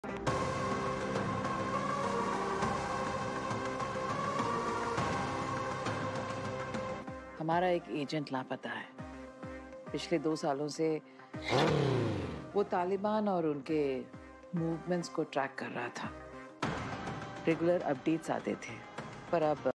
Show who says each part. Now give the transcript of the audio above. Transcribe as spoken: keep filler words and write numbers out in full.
Speaker 1: हमारा एक एजेंट लापता है। पिछले दो सालों से वो तालिबान और उनके मूवमेंट्स को ट्रैक कर रहा था। रेगुलर अपडेट्स आते थे, पर अब